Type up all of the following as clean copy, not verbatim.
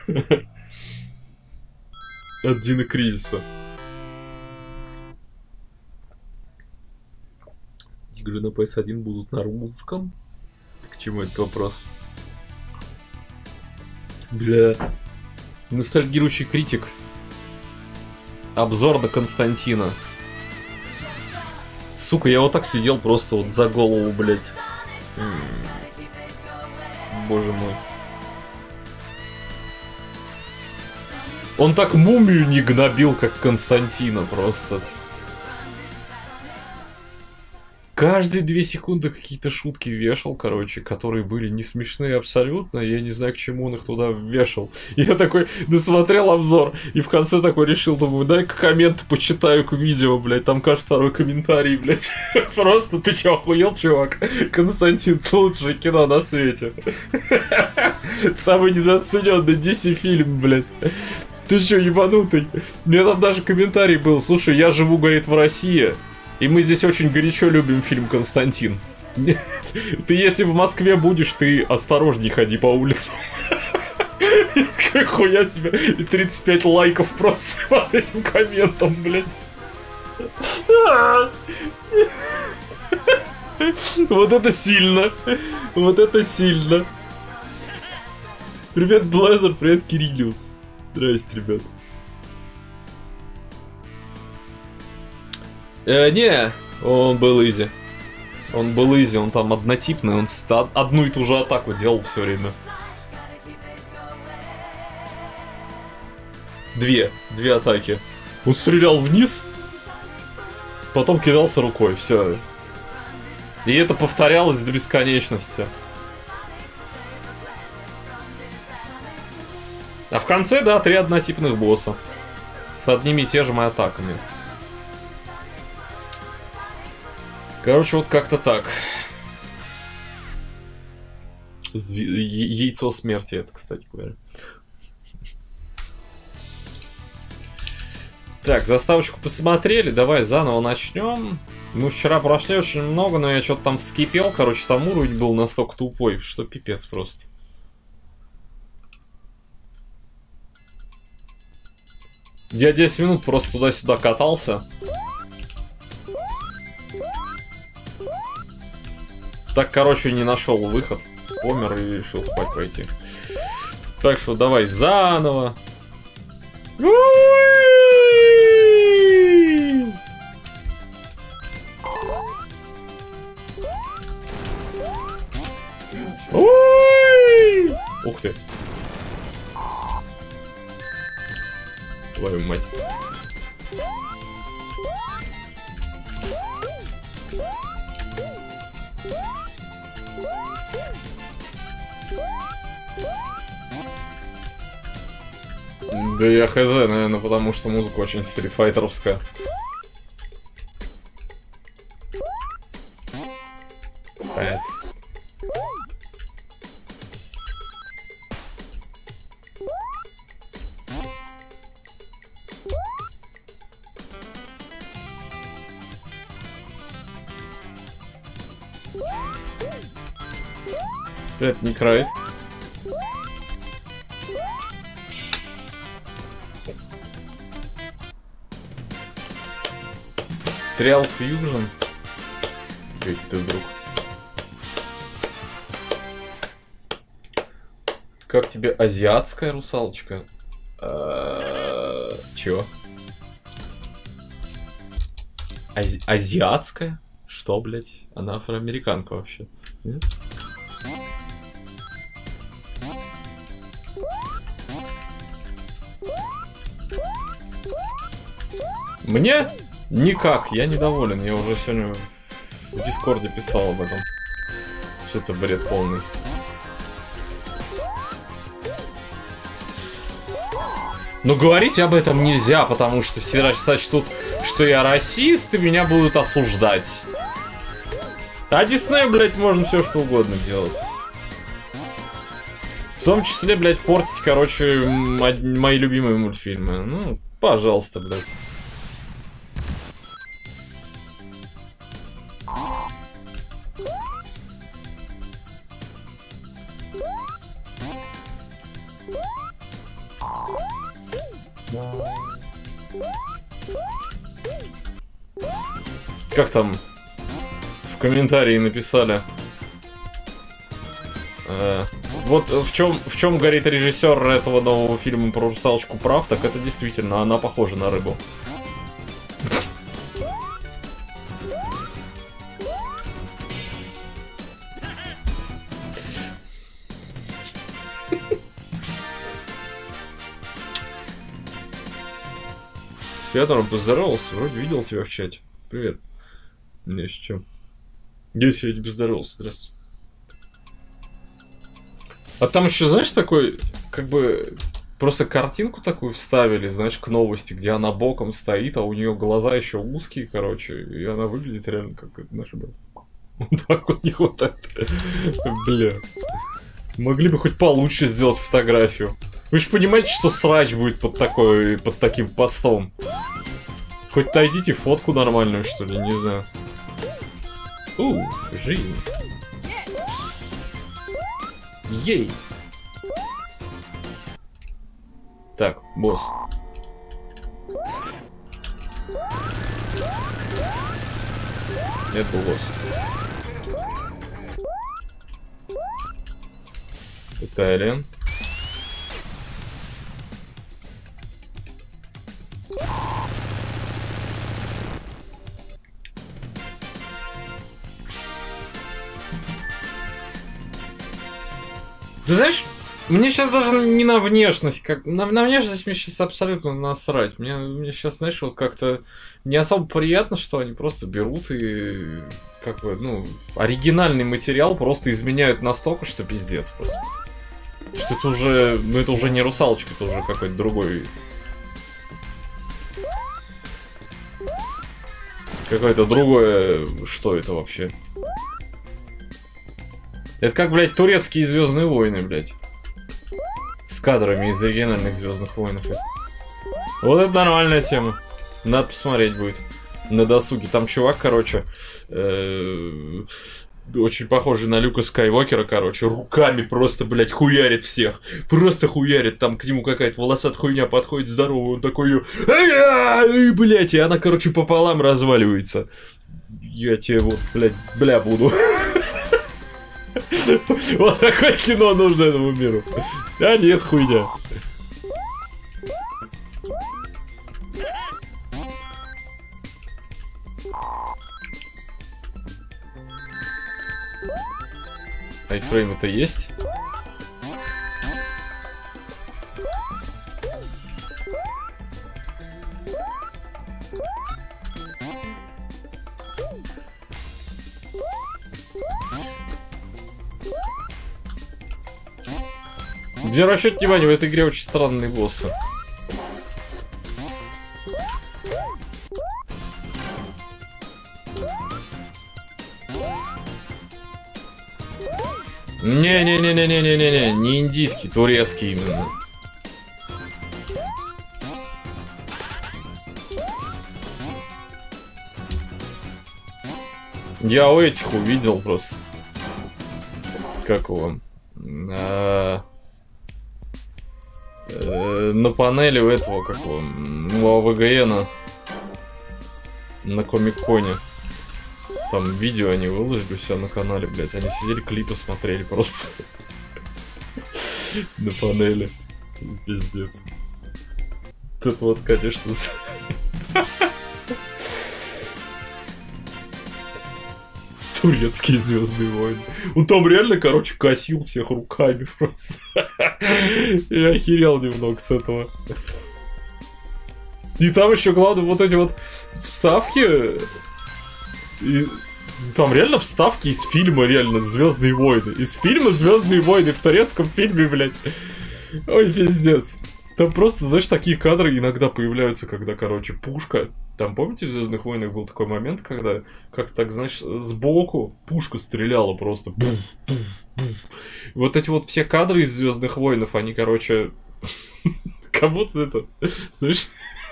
От Дина Кризиса. Игры на PS1 будут на русском? К чему этот вопрос? Бля. Ностальгирующий критик. Обзор на Константина. Сука, я вот так сидел просто вот за голову, блядь. Боже мой. Он так мумию не гнобил, как Константина, просто. Каждые 2 секунды какие-то шутки вешал, короче, которые были не смешные абсолютно. Я не знаю, к чему он их туда вешал. Я такой досмотрел обзор и в конце такой решил, думаю, дай-ка комменты почитаю к видео, блядь. Там кажется второй комментарий, блядь. Просто ты чё, охуел, чувак? Константин, лучшее кино на свете. Самый недооцененный DC фильм, блядь. Ты чё, ебанутый? У меня там даже комментарий был. Слушай, я живу, говорит, в России. И мы здесь очень горячо любим фильм «Константин». Ты если в Москве будешь, ты осторожней ходи по улицам. Какой хуя себе. И 35 лайков просто под этим комментом, блядь. Вот это сильно. Вот это сильно. Привет, Блэзер, привет, Кириллиус. Здрасте, ребят. Не, он был изи. Он был изи, он там однотипный, он одну и ту же атаку делал все время. Две атаки. Он стрелял вниз, потом кидался рукой, все. И это повторялось до бесконечности. А в конце, да, 3 однотипных босса. С одними и те же атаками. Короче, вот как-то так. Яйцо смерти это, кстати говоря. Так, заставочку посмотрели, давай заново начнем. Мы вчера прошли очень много, но я что-то там вскипел, короче, там уровень был настолько тупой, что пипец просто. Я 10 минут просто туда-сюда катался. Так, короче, не нашел выход. Помер и решил спать пойти. Так что давай заново. Ух ты. Твою мать. Да я хз, наверное, потому что музыка очень стритфайтеровская. Fast. Опять не край. Триал Фьюжн. Ведь ты вдруг. Как тебе азиатская русалочка? Чё? Азиатская? Что, блять? Она афроамериканка вообще. Нет? Мне? Никак, я недоволен. Я уже сегодня в Дискорде писал об этом. Что это бред полный. Но говорить об этом нельзя, потому что все сочтут, что я расист, и меня будут осуждать. А Диснею, блядь, можно все что угодно делать. В том числе, блядь, портить, короче, мои любимые мультфильмы. Ну, пожалуйста, блядь. Как там в комментарии написали? Вот в чем горит режиссер этого нового фильма про русалочку прав, так это действительно, она похожа на рыбу. С Федором поздоровался, вроде видел тебя в чате. Привет. Не, с чем? Я сегодня поздоровался, здравствуй. А там еще, знаешь, такой, как бы, просто картинку такую вставили, знаешь, к новости, где она боком стоит, а у нее глаза еще узкие, короче, и она выглядит реально как наша, бля. Вот так вот не хватает. Бля. Могли бы хоть получше сделать фотографию. Вы же понимаете, что срач будет под таким постом. Хоть найдите фотку нормальную, что ли, не знаю. Жизнь. Ей! Так, босс. Это был босс. Это Ален. Ты знаешь, мне сейчас даже не на внешность, как на внешность мне сейчас абсолютно насрать. Мне сейчас, знаешь, вот как-то не особо приятно, что они просто берут и как бы, ну, оригинальный материал просто изменяют настолько, что пиздец просто. Что это уже, ну это уже не русалочка, это уже какой-то другой вид. Какое-то другое, что это вообще? Это как, блядь, турецкие Звездные войны, блядь. С кадрами из оригинальных Звездных войнов. Вот это нормальная тема. Надо посмотреть будет. На досуге. Там чувак, короче, очень похожий на Люка Скайуокера, короче, руками просто, блядь, хуярит всех. Просто хуярит. Там к нему какая-то волосатая хуйня подходит, здоровый, он такой, блядь, и она, короче, пополам разваливается. Я тебе вот, блядь, бля буду. Вот такое кино нужно этому миру. А нет, хуйня. Айфрейм-то есть? Где расчет внимания, в этой игре очень странные боссы. Не-не-не-не-не-не-не, не индийский, турецкий именно. Я у этих увидел просто. Как его? На панели у этого, как его, у АВГНа на Комик-Коне. Там видео они выложили у себя на канале, блять. Они сидели, клипы смотрели просто. На панели. Пиздец. Тут вот, конечно... Турецкие Звездные войны. Он там реально, короче, косил всех руками просто. Я охерел немного с этого. И там еще, главное, вот эти вот вставки. И там реально вставки из фильма, реально, Звездные войны. Из фильма Звездные войны в турецком фильме, блядь. Ой, пиздец. Там просто, знаешь, такие кадры иногда появляются, когда, короче, пушка. Там, помните, в Звездных войнах был такой момент, когда, как так, знаешь, сбоку пушка стреляла просто. Буф, буф, буф. Вот эти вот все кадры из Звездных войнов, они, короче, как будто это, знаешь,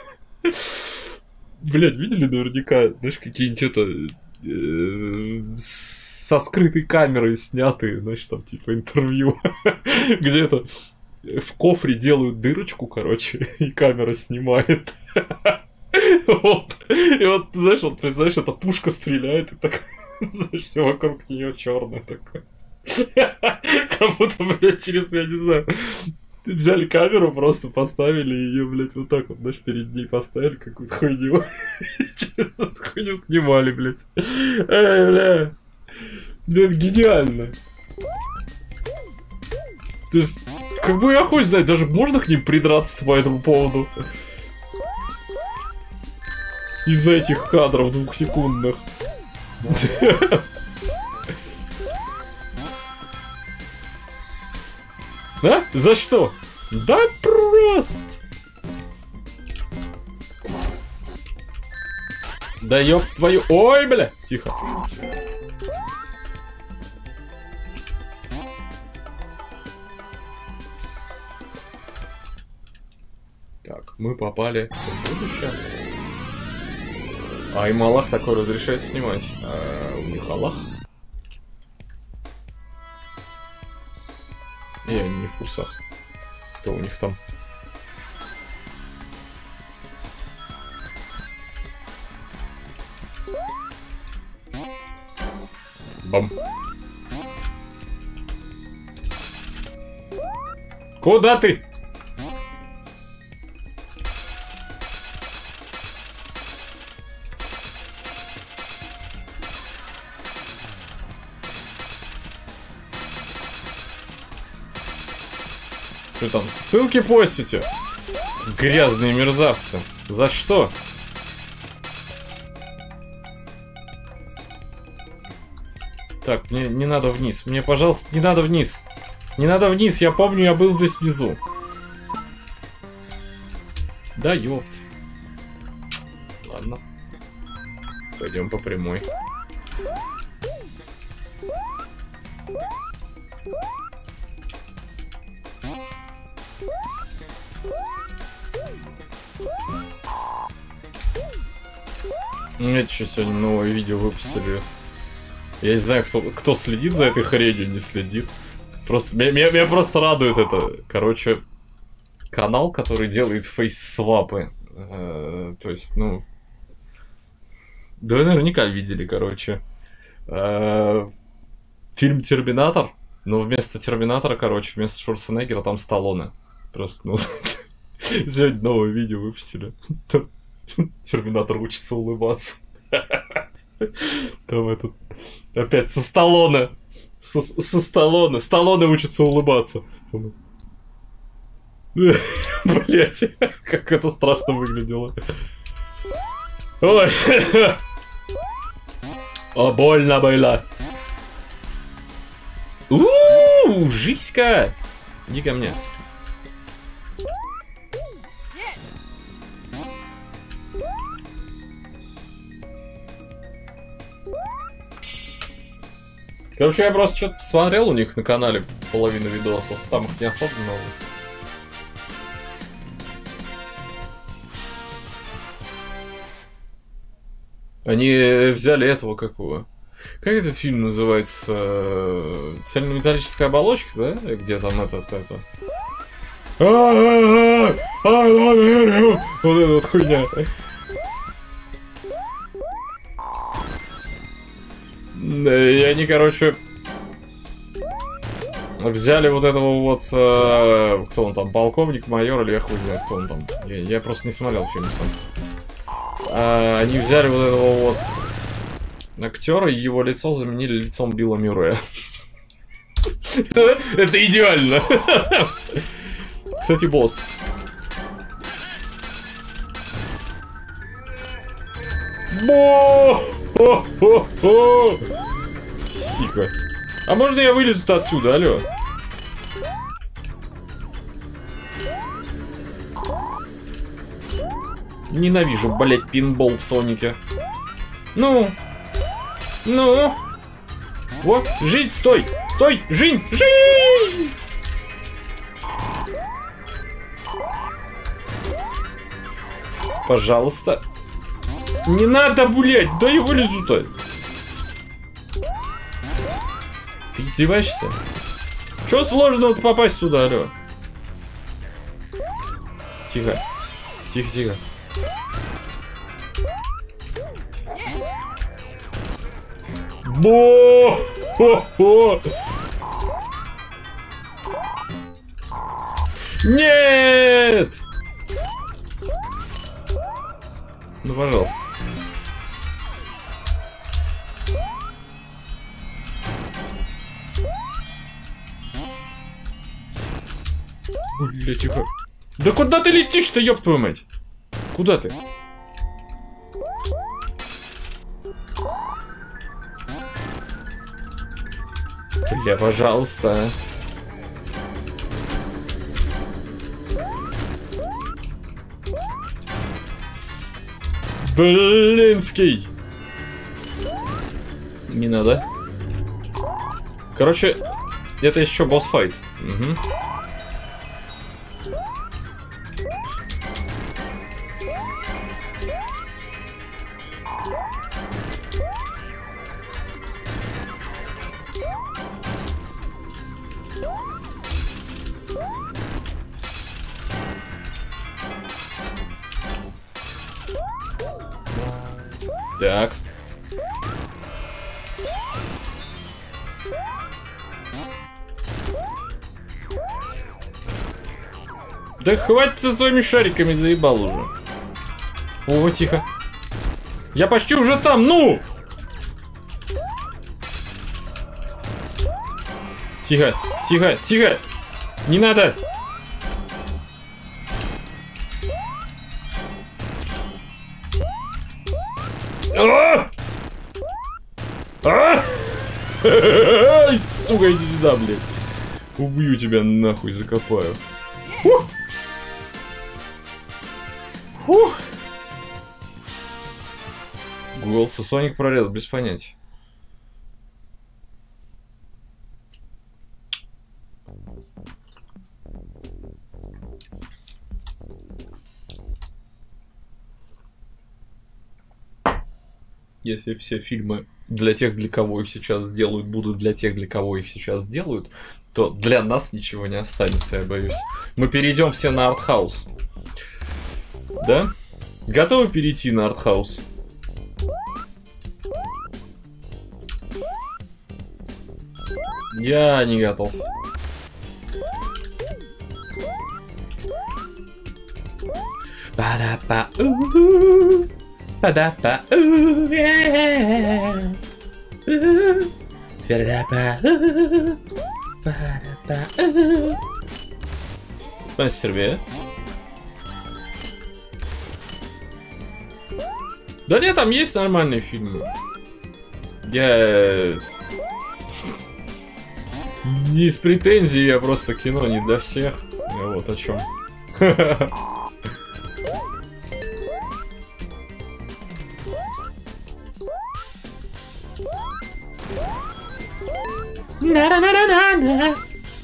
блять, видели наверняка, знаешь, какие-нибудь это со скрытой камерой снятые, знаешь, там, типа, интервью, где-то в кофре делают дырочку, короче, и камера снимает. Вот. И вот, знаешь, вот, представляешь, эта пушка стреляет, и так, знаешь, все вокруг нее черное такое. Как будто, блядь, через, я не знаю, взяли камеру, просто поставили ее, блядь, вот так вот, знаешь, перед ней поставили какую-то хуйню. Через эту хуйню снимали, блядь. Эй, бля. Это гениально. То есть, как бы я хуй знать, даже можно к ним придраться по этому поводу? Из-за этих кадров 2-секундных. А? За что? Да просто. Да ёб твою... Ой, бля! Тихо. Так, мы попали в будущее. А им Аллах такой разрешает снимать. А у них Аллах? Я не в курсах. Кто у них там? Бам. Куда ты? Что там, ссылки постите? Грязные мерзавцы. За что? Так, мне не надо вниз. Мне, пожалуйста, не надо вниз. Не надо вниз, я помню, я был здесь внизу. Да ёпт. Ладно. Пойдем по прямой. Это что, сегодня новое видео выпустили. Я не знаю, кто следит за этой хренью, не следит. Просто меня просто радует это. Короче, канал, который делает фейс-свапы. То есть, ну... Да вы наверняка видели, короче. Фильм «Терминатор». Но вместо Терминатора, короче, вместо Шварценеггера там Сталлоне. Просто, ну... Сегодня новое видео выпустили. Терминатор учится улыбаться. Там этот... Опять со Сталлоне. Со Сталлоне. Сталлоне учится улыбаться. Блять, как это страшно выглядело. Ой. О, больно было. Жизнька. Иди ко мне. Короче, я просто что-то посмотрел у них на канале половину видосов. Там их не особо много. Они взяли этого какого? Как этот фильм называется? Цельнометаллическая оболочка, да? Где там это? Вот эта вот хуйня. И они, короче, взяли вот этого вот, кто он там, полковник, майор, или я хуй знает, кто он там. Я просто не смотрел фильм сам. Они взяли вот этого вот актера и его лицо заменили лицом Билла Мюррея. Это идеально. Кстати, босс. Сика. А можно я вылезу отсюда, алло? Ненавижу, блять, пинбол в Сонике. Ну. Вот, жить, стой! Стой! Жень! Жень! Пожалуйста. Не надо, блять! Да я вылезу-то! Ты издеваешься? Чё сложного-то попасть сюда, алё? Тихо. Тихо, тихо. Бо-хо-хо! Нет! Ну, пожалуйста. Бля, тихо. Да куда ты летишь-то, ёб твою мать? Куда ты? Бля, пожалуйста. Блинский. Не надо. Короче, это еще босс-файт. Угу. Так. Да хватит со своими шариками, заебал уже. О, тихо. Я почти уже там, ну! Тихо, тихо, тихо! Не надо! Сука, иди сюда, блядь. Убью тебя нахуй, закопаю. Фух. Фух. Голос Соник прорез, без понятия. Если все фильмы для тех, для кого их сейчас делают, будут для тех, для кого их сейчас делают, то для нас ничего не останется, я боюсь. Мы перейдем все на артхаус. Да? Готовы перейти на артхаус? Я не готов. Па-да-па-у-у. Па-да-па-у. Па-да-па-у. Па-да-па-у. Мастер. Да нет, там есть нормальные фильмы. Я не из претензий, я просто кино не для всех. Я вот о чем. На-на-на-на-на.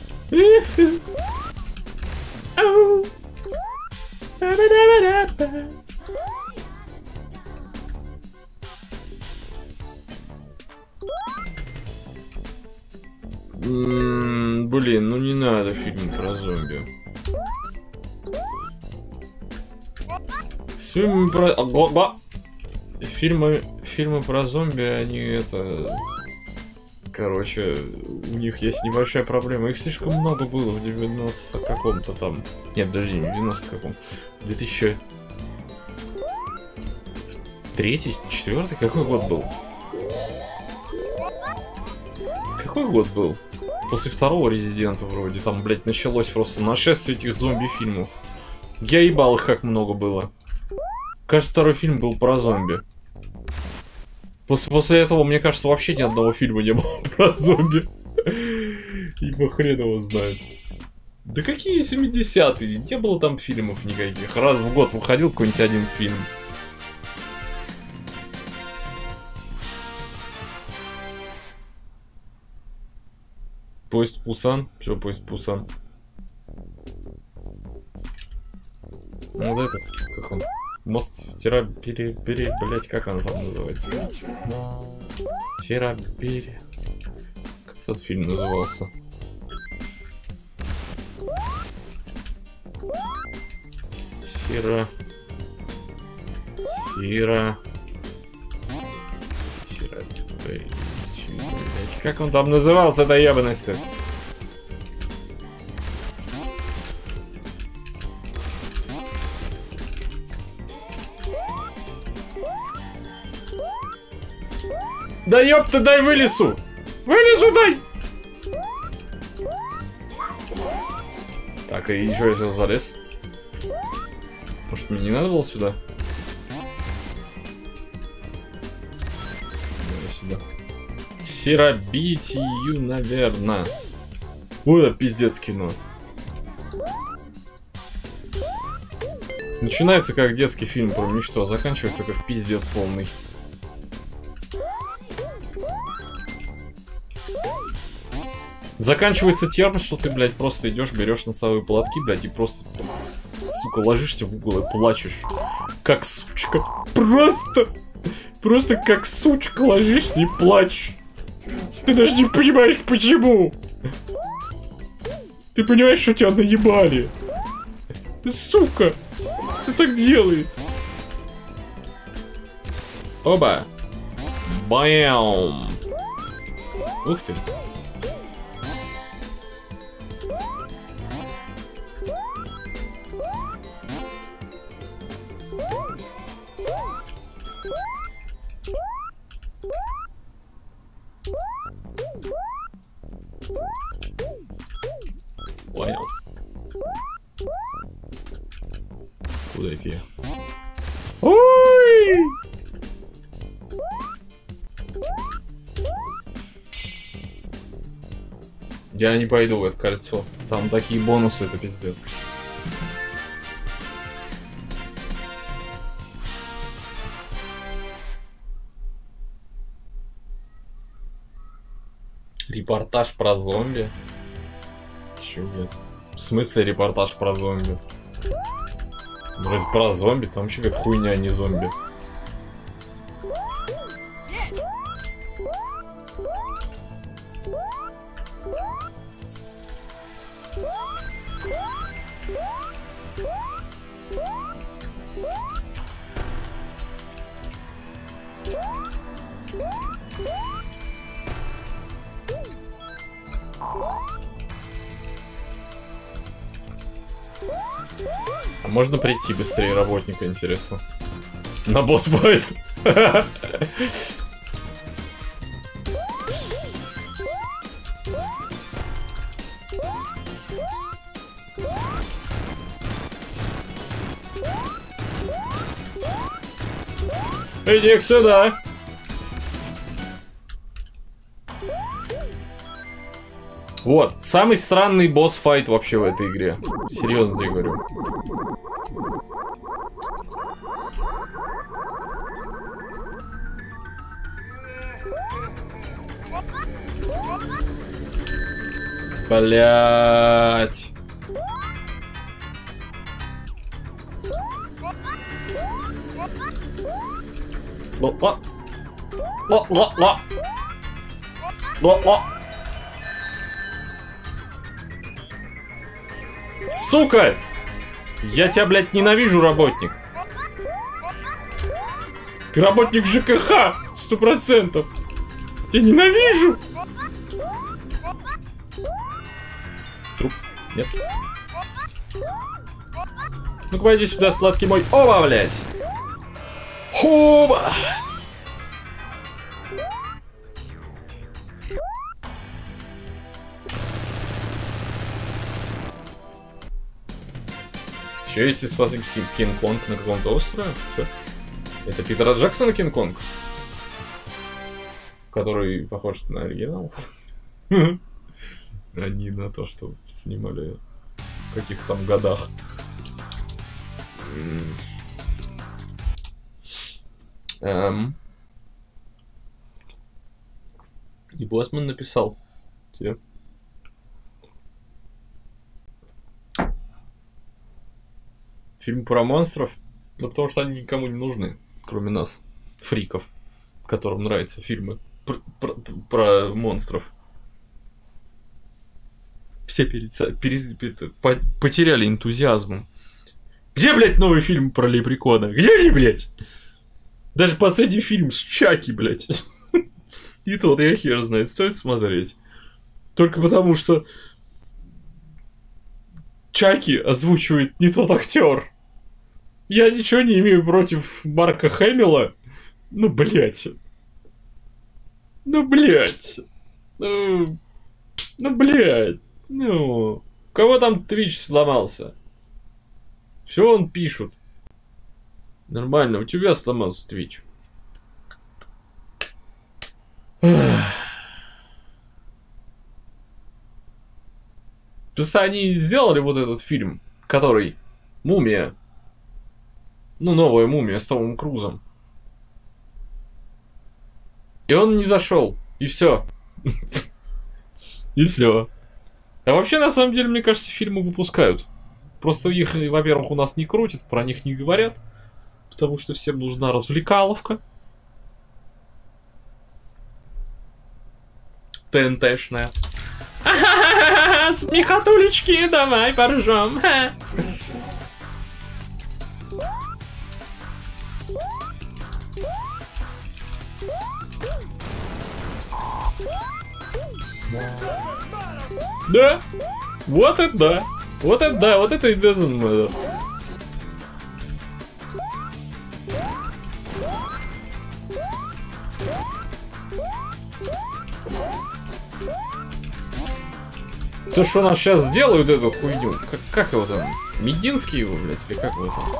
Блин, ну не надо фильм про зомби. С фильмами про... Фильмы про зомби, они это... Короче, у них есть небольшая проблема. Их слишком много было в 90 каком-то там... Нет, подожди, не в 90 каком. 2003, 2004? Какой год был? Какой год был? После второго Резидента вроде. Там, блядь, началось просто нашествие этих зомби-фильмов. Я ебал их, как много было. Каждый второй фильм был про зомби. После этого, мне кажется, вообще ни одного фильма не было про зомби. Ибо хрен его знает. Да какие 70-е? Не было там фильмов никаких. Раз в год выходил какой-нибудь один фильм. Поезд в Пусан? Что поезд в Пусан? Ну вот этот, как он? Мост блять, как он там называется? Терабери. Как тот фильм назывался? Сира. Сира. Сира. Как он там назывался, эта ебаность-то? Да ёпта, дай вылезу! Вылезу, дай! Так, и еще я залез. Может, мне не надо было сюда? Надо сюда. Сирабитию, наверное. Ой, это пиздец кино. Начинается как детский фильм про мечту, а заканчивается как пиздец полный. Заканчивается тем, что ты, блядь, просто идешь, берешь носовые платки, блядь, и просто, сука, ложишься в угол и плачешь. Как сучка. Просто как сучка ложишься и плачешь. Ты даже не понимаешь, почему. Ты понимаешь, что тебя наебали. Сука. Кто так делает? Оба. Бам. Ух ты. Понял. Куда идти? Ой! Я не пойду в это кольцо. Там такие бонусы, это пиздец. Репортаж про зомби? Чё, блядь? В смысле репортаж про зомби? Вроде про зомби, там вообще какая-то хуйня, а не зомби. А можно прийти быстрее работника, интересно? На босс-файт. Иди сюда. Вот, самый странный босс-файт вообще в этой игре. Серьезно тебе говорю. Блять. Сука! Я тебя, блядь, ненавижу, работник. Ты работник ЖКХ, 100%. Тебя ненавижу. Труп. Нет. Ну-ка, пойди сюда, сладкий мой. Оба, блядь. Хоба. Еще если спас Кинг-Конг на каком-то острове? Что? Это Питера Джексона Кинг-Конг? Который похож на оригинал? А не на то, что снимали в каких-то там годах. И Боссман написал тебе. Фильм про монстров? Ну, потому что они никому не нужны, кроме нас, фриков, которым нравятся фильмы про монстров. Все потеряли энтузиазм Где, блядь, новый фильм про Лепрекона? Где они, блядь? Даже последний фильм с Чаки, блядь. И тот, я хер знает, стоит смотреть. Только потому, что Чаки озвучивает не тот актер. Я ничего не имею против Марка Хэмилла. Ну, блядь. Ну, блядь. Ну, блядь. Ну. У кого там Твич сломался? Все он пишут. Нормально, у тебя сломался Твич. Просто они сделали вот этот фильм, который «Мумия». Ну, новая «Мумия» с Томом Крузом. И он не зашел. И все. И все. А вообще, на самом деле, мне кажется, фильмы выпускают. Просто их, во-первых, у нас не крутят, про них не говорят. Потому что всем нужна развлекаловка. ТНТшная. Смехотулечки, давай поржем. Да, вот это да. Вот это да, вот это и doesn't matter. То, что у нас сейчас сделают эту хуйню. Как его там? Мединский его, блядь, или как его там?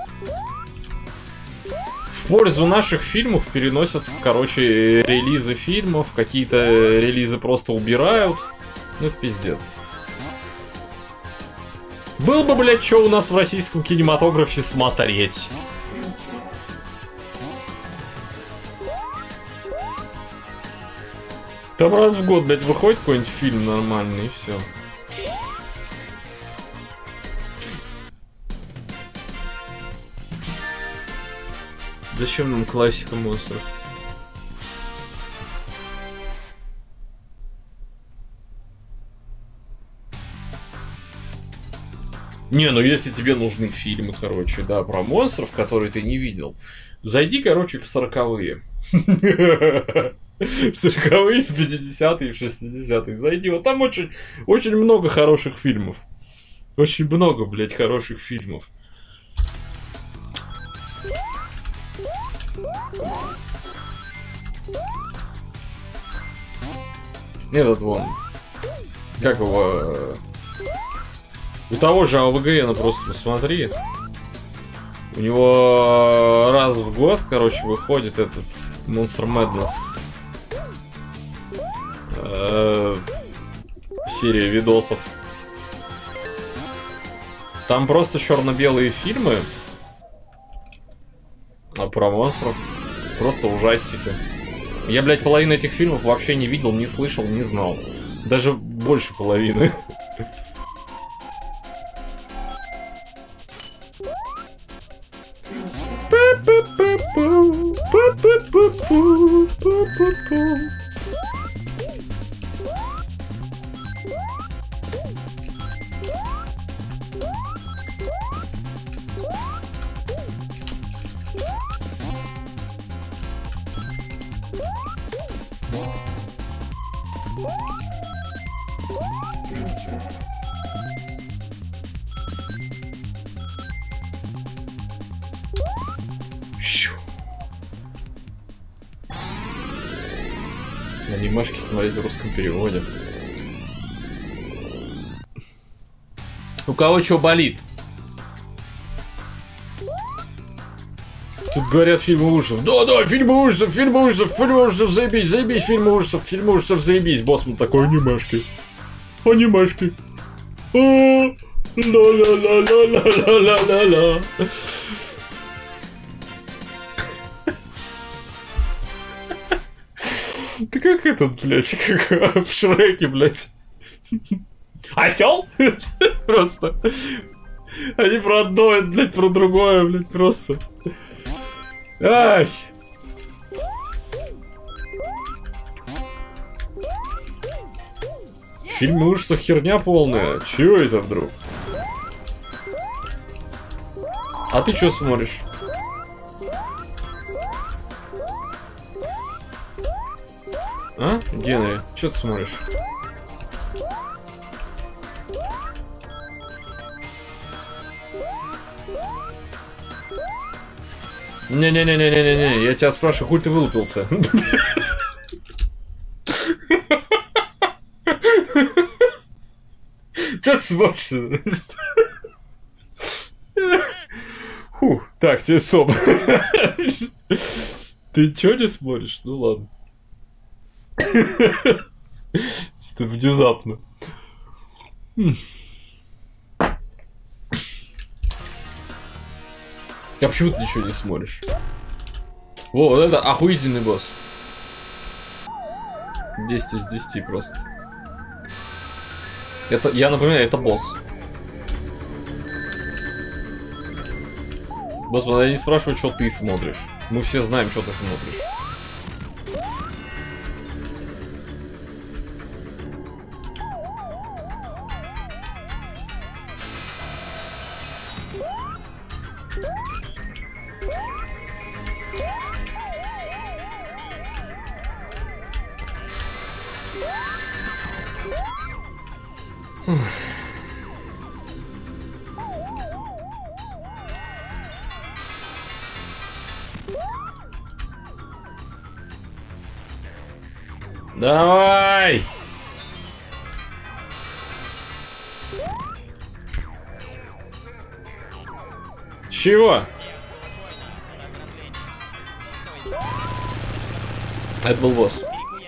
В пользу наших фильмов переносят, короче, релизы фильмов, какие-то релизы просто убирают. Ну это пиздец. Был бы, блядь, что у нас в российском кинематографе смотреть. Там раз в год, блядь, выходит какой-нибудь фильм нормальный, и все. Зачем нам классика монстров? Не, ну если тебе нужны фильмы, короче, да, про монстров, которые ты не видел, зайди, короче, в 40-е. В 40-е, в 50-е, в 60-е. Зайди, вот там очень, очень много хороших фильмов. Очень много, блядь, хороших фильмов. Этот вон. Как его... У того же АВГНа просто посмотри. У него раз в год, короче, выходит этот Monster Madness. Серия видосов. Там просто черно-белые фильмы. А про монстров просто ужастики. Я, блядь, половину этих фильмов вообще не видел, не слышал, не знал. Даже больше половины. Анимешки смотреть в русском переводе. У кого что болит? Тут говорят фильмы ужасов. Да, фильмы ужасов, заебись, заебись, фильмы ужасов, заебись. Боссман такой, анимешки. Анимешки. Ла-ла-ла-ла-ла-ла-ла-ла-ла. Ты как этот, блядь, как в Шреке, блядь. Осел? Просто. Они про одно, это, блядь, про другое, блядь, просто. Ай! Фильмы ужасов херня полная. Чего это вдруг? А ты что смотришь? А? Генри, что ты смотришь? Не-не-не-не-не-не, я тебя спрашиваю, хуй ты вылупился? Что ты смотришь? Фух, так, тебе соп. Ты чё не смотришь? Ну ладно. Это внезапно. А почему ты ничего не смотришь? О, вот это охуительный босс. 10 из 10 просто. Это, я напоминаю, это босс. Босс, я не спрашиваю, что ты смотришь. Мы все знаем, что ты смотришь. Давай! Чего? Это был босс.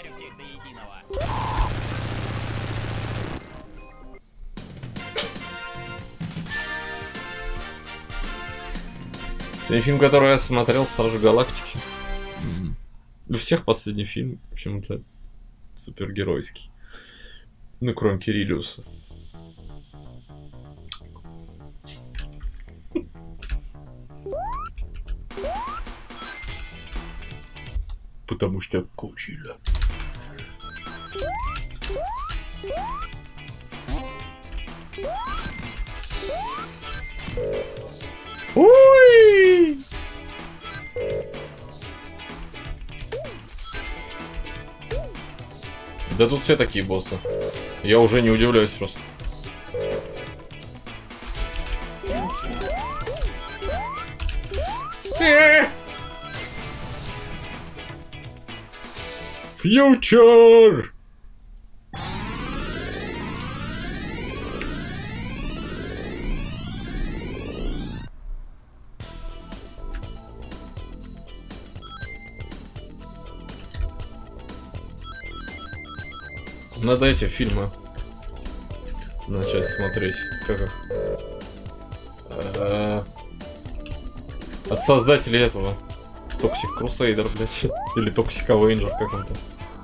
Последний фильм, который я смотрел, Стражи Галактики. У всех последний фильм почему-то супергеройский. Ну, кроме Кириллиуса. Потому что Godzilla. Ой! Да тут все такие боссы. Я уже не удивляюсь просто. Фьючер! Надо эти фильмы начать смотреть. Как их? От создателей этого. Toxic Crusader, блядь. Или Toxic Avenger каком-то.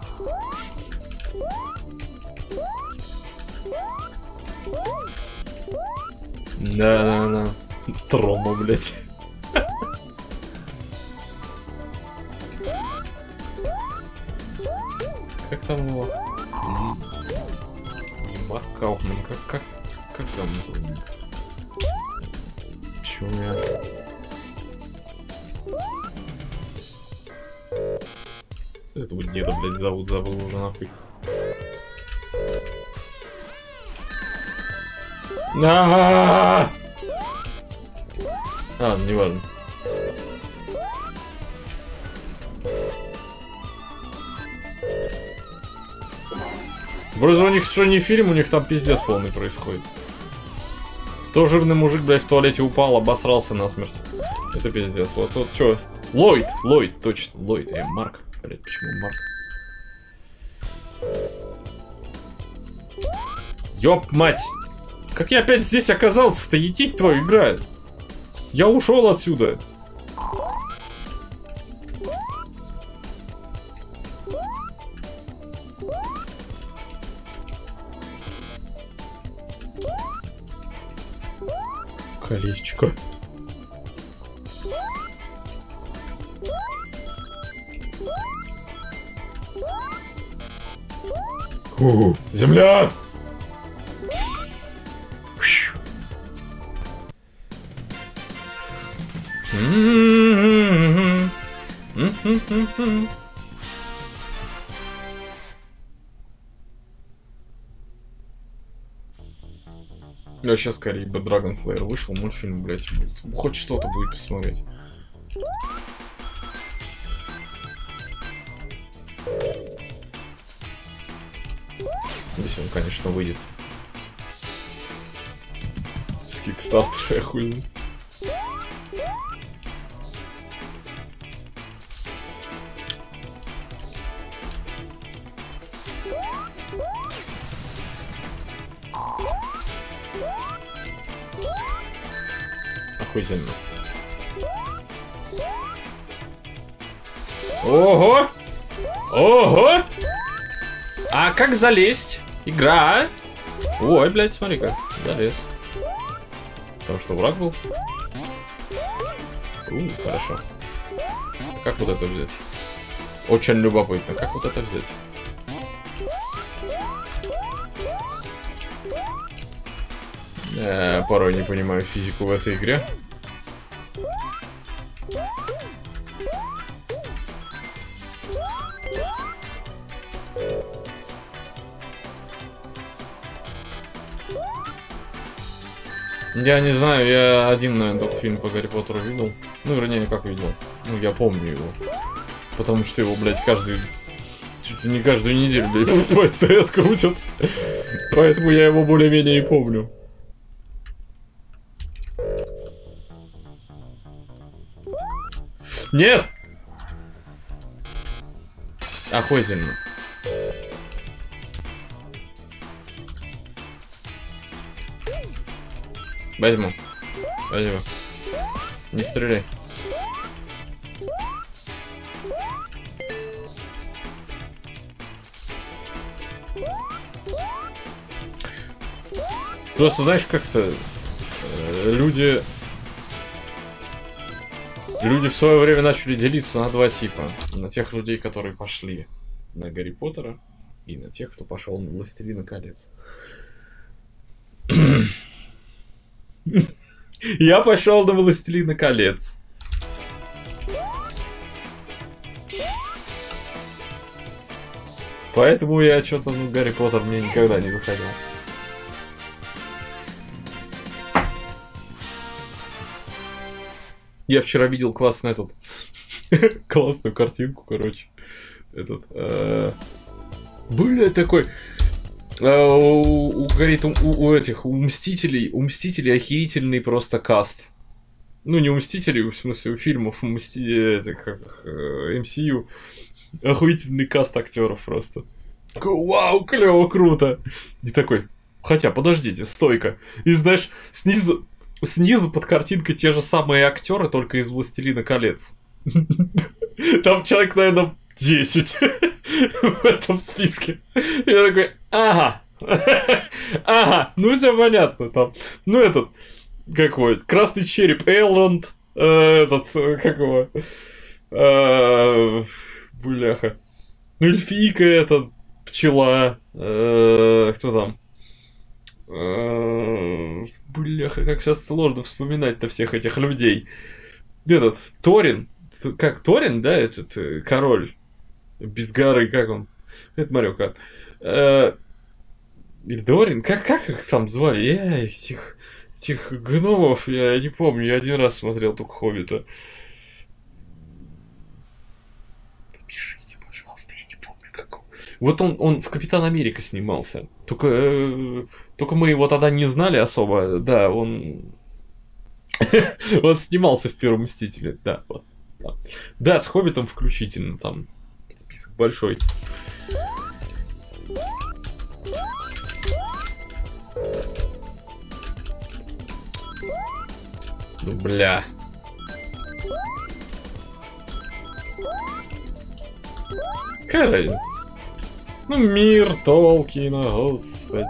Да. Трома, блядь. Как там его? Макаухман, как там? Почему я... Этого деда, блядь, зовут, забыл уже нахуй. Не важно. Вроде у них что не фильм, у них там пиздец полный происходит. То жирный мужик, блядь, в туалете упал, обосрался насмерть. Это пиздец. Вот что? Ллойд, точно, Ллойд. Марк. Блядь, почему Марк? Ёп, мать! Как я опять здесь оказался-то? Етить твою играю. Я ушел отсюда. Колечко. Земля! Я сейчас скорее бы Dragon Slayer вышел, мультфильм, блять, будет. Хоть что-то будет посмотреть. Если он, конечно, выйдет. С Kickstarter, я хуй знаю. Охуенно. Ого! Ого! А как залезть? Игра. Ой, блядь, смотри-ка. Залез. Потому что враг был. Хорошо. Как вот это взять? Очень любопытно. Как вот это взять? Порой не понимаю физику в этой игре. Я не знаю, я один, наверное, только фильм по Гарри Поттеру видел. Ну, вернее, как видел. Ну, я помню его. Потому что его, блядь, чуть ли не каждую неделю, блядь, по СТС крутят. Поэтому я его более-менее и помню. Нет! Охуительно. Возьму. Возьму. Не стреляй. Просто знаешь, как-то люди в свое время начали делиться на два типа. На тех людей, которые пошли на Гарри Поттера, и на тех, кто пошел на Властелина колец. Я пошел на Властелина колец. Поэтому я что-то, ну, Гарри Поттер мне никогда не заходил. Я вчера видел классный классную картинку, короче. Блядь, такой. Говорит, у Мстителей охерительный просто каст. Ну, не у Мстителей, в смысле, у фильмов MCU. Охуительный каст актеров просто. Вау, клево, круто. И такой, хотя, подождите, стойка. И знаешь, снизу под картинкой те же самые актеры, только из «Властелина колец». Там человек, наверное, 10 в этом списке. Я такой, ага. Ага, ну все понятно там. Ну этот, какой, красный череп, Элронд, как его, бляха. Ну эльфийка, это пчела, кто там? Бляха, как сейчас сложно вспоминать-то всех этих людей. Этот, Торин, как Торин, да, этот король без горы, как он? Это Марёка. Или Дорин, как их там звали? Я этих гномов, я не помню, я один раз смотрел только «Хоббита». Напишите, пожалуйста, я не помню какого. Вот он в «Капитан Америка» снимался. Только мы его тогда не знали особо. Да, он снимался в «Первом Мстителе». Да, вот. Да, с «Хоббитом» включительно там. Список большой. Ну, бля. Какая разница? Ну, мир Толкина, господи.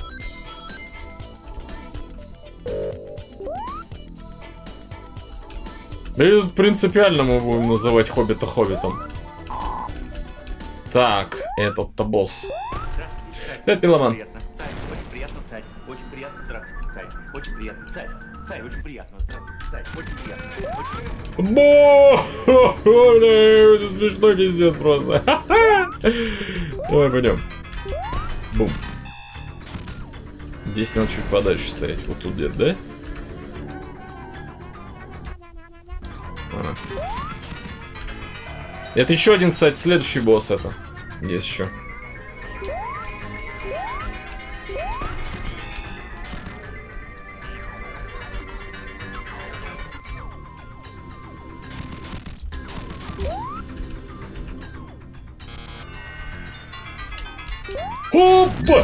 Или принципиально мы будем называть Хоббита Хоббитом. Так, этот-то босс. Привет, Пиломан. Очень приятно, царь. Очень приятно, здравствуйте, царь. Очень приятно, царь. Царь, очень приятно, здравствуйте. Бля, это смешно, пиздец просто. Давай пойдем. Бум. Здесь надо чуть подальше стоять. Вот тут где-то, да? А. Это еще один, кстати, следующий босс это. Есть еще. Опа!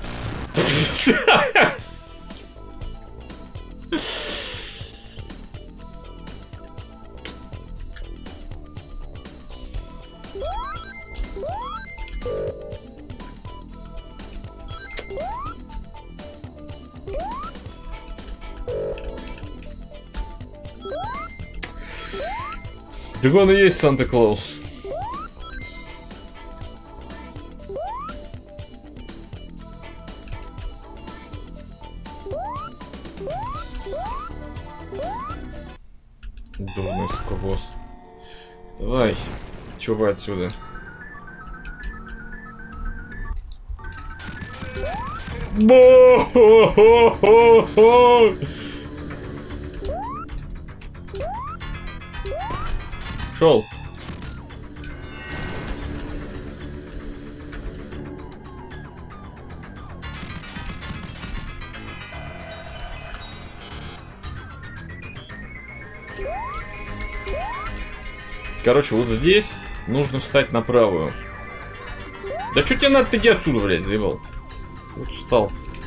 Так он и есть Санта-Клаус. Дурной, сука, босс. Давай, чё вы отсюда? Шел. Короче, вот здесь нужно встать на правую. Да что тебе надо, ты иди отсюда, блядь, заебал. Вот устал.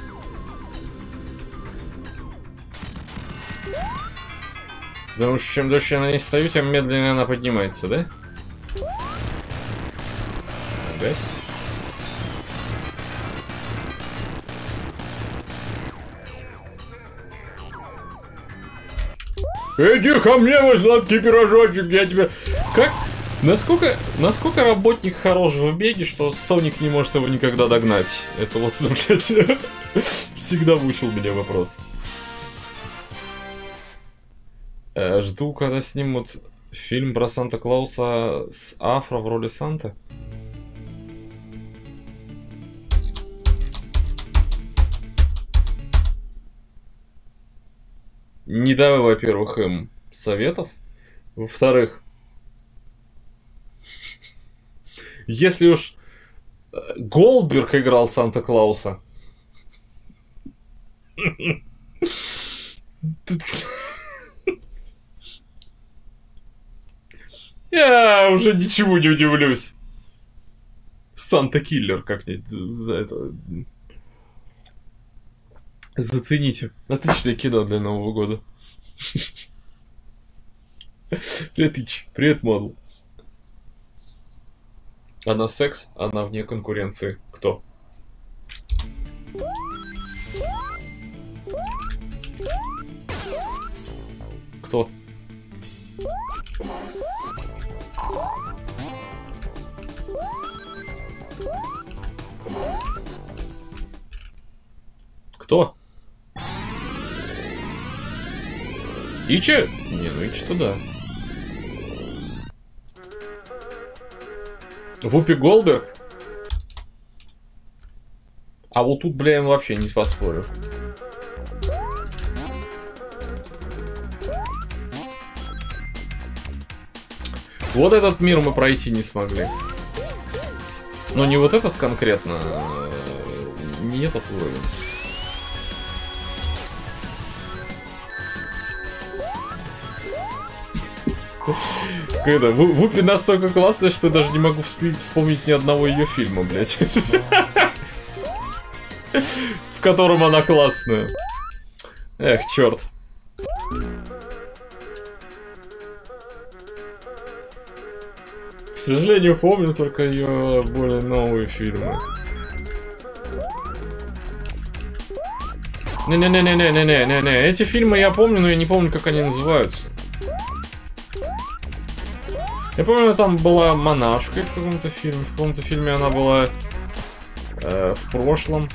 Потому что чем дольше я на ней стою, тем медленнее она поднимается, да? Гась. Иди ко мне, мой сладкий пирожочек, я тебе... Как? Насколько работник хорош в беге, что Соник не может его никогда догнать? Это вот, блядь, всегда мучил меня вопрос. Жду, когда снимут фильм про Санта-Клауса с Афро в роли Санты. Не давай, во-первых, им советов. Во-вторых, если уж Голдберг играл Санта-Клауса, я уже ничему не удивлюсь. Санта-киллер как-нибудь за это... Зацените. Отличное кино для Нового года. Привет, Ич. Привет, модл. Она секс, она вне конкуренции. Кто? Кто? Кто? Ичи? Не, ну Ичи-то да. Вупи Голдберг? А вот тут, бля, вообще не поспорю. Вот этот мир мы пройти не смогли. Но не вот этот конкретно, не этот уровень. Когда Вупи настолько классная, что я даже не могу вспомнить ни одного ее фильма, блядь. В котором она классная. Эх, черт. К сожалению, помню только ее более новые фильмы. Не-не-не-не-не-не-не-не. Эти фильмы я помню, но я не помню, как они называются. Я помню, там была монашкой в каком-то фильме. В каком-то фильме она была в прошлом.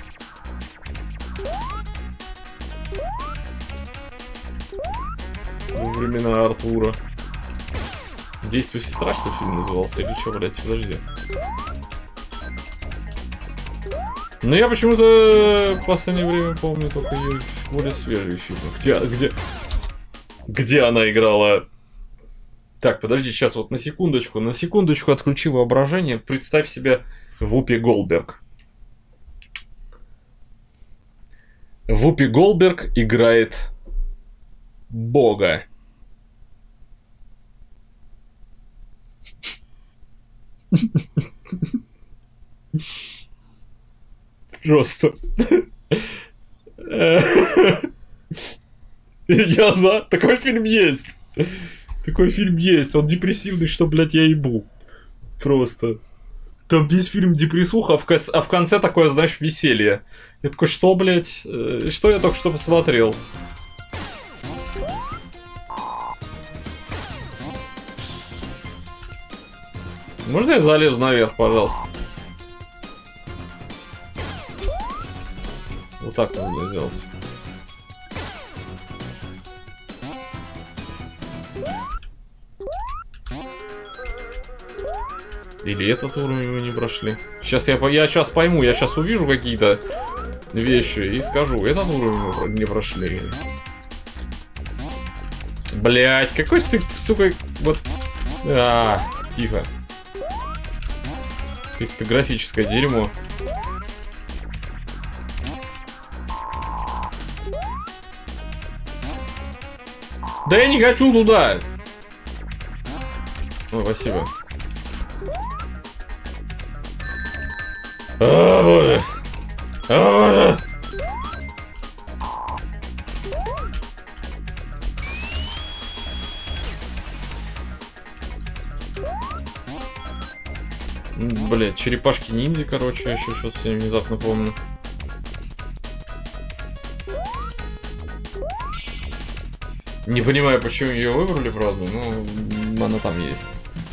времена Артура. «Действуй, сестра», что фильм назывался? Или что, блядь, подожди. Но я почему-то в последнее время помню только ее более свежие фильмы. Где она играла? Так, подожди, сейчас вот на секундочку отключи воображение. Представь себе Вупи Голдберг. Вупи Голдберг играет Бога. Просто. Я за. Такой фильм есть. Такой фильм есть. Он депрессивный, что, блядь, я ебу. Просто. Там весь фильм депрессуха, а в конце такое, знаешь, веселье. Я такой, что, блядь? Что я только что посмотрел? Можно я залезу наверх, пожалуйста? Вот так надо сделать. Или этот уровень мы не прошли. Сейчас я сейчас пойму, я сейчас увижу какие-то вещи и скажу, этот уровень мы не прошли. Блять, какой ты, сука, вот... Тихо. Какое-то графическое дерьмо. Да я не хочу туда! Ой, спасибо. О, боже! О, боже! Блять, черепашки-ниндзя, короче, я еще что-то себе внезапно помню. Не понимаю, почему ее выбрали, правда, но она там есть.